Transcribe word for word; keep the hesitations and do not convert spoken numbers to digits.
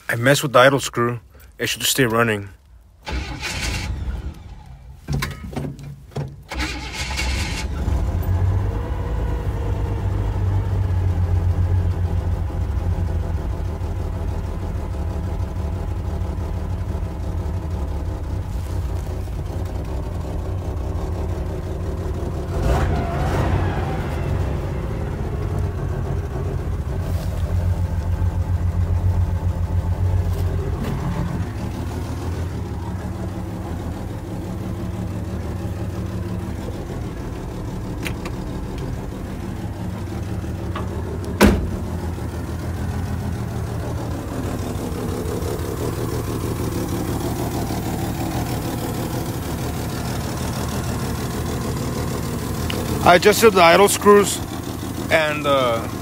I messed with the idle screw. It should stay running. I adjusted the idle screws and uh,